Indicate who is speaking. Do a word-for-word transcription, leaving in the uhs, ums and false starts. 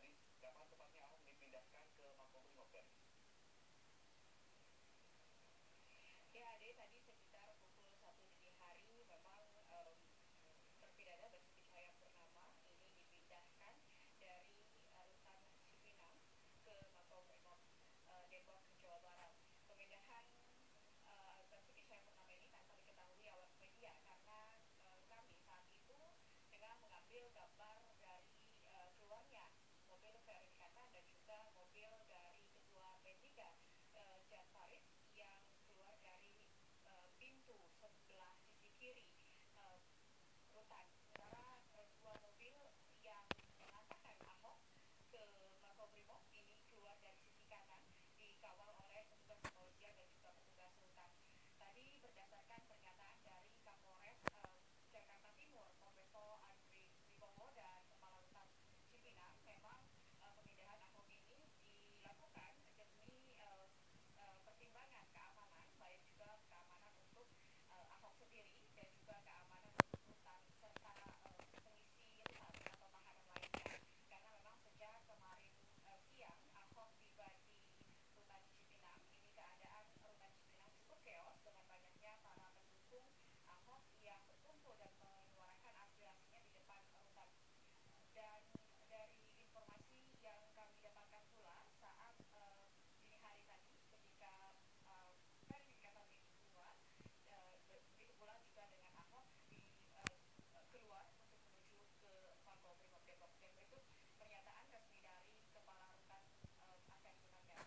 Speaker 1: Ya, Ade, tadi sekitar pukul satu dini hari memang em, terpidana Basuki Cahayapurnama ini dipindahkan dari eh, rutan Cipinang ke Makobrimob eh, Depok, Jawa Barat. Pemindahan eh, Basuki Cahayapurnama ini tanpa diketahui awak media karena eh, kami saat itu tengah mengambil gambar dari eh, keluarnya mobil Verifikatan dan juga mobil dari Ketua P tiga eh, Jan Farid yang keluar dari eh, pintu sebelah sisi kiri eh, rutan. Sementara eh, dua mobil yang mengantarkan Ahok ke Makobrimob ini keluar dari sisi kanan dikawal oleh petugas kepolisian dan juga petugas rutan. Tadi berdasarkan pernyataan dari Kapolres eh, Jakarta Timur, Kombespol Andri Wibowo dan Kepala Rutan Cipinang, memang eh, pemindahan Ahok ini dilakukan demi eh, eh, pertimbangan keamanan, baik juga keamanan untuk eh, Ahok sendiri dan juga keamanan untuk rutan serta eh, pengisi rutan atau tahanan lainnya. Karena memang sejak kemarin eh, siang Ahok tiba di rutan Cipinang, ini keadaan rutan Cipinang cukup keos dengan banyaknya para pendukung Ahok yang berkumpul dan menyuarakan aspirasinya di depan rutan. Dan dari informasi yang kami dapatkan pula saat eh, dini hari tadi ketika eh, verifikasi ini keluar, eh, begitu pula juga dengan Ahok di eh, keluar untuk menuju ke Makobrimob Depok. Dan berikut pernyataan resmi dari Kepala Rutan eh, Akan Gunandaran.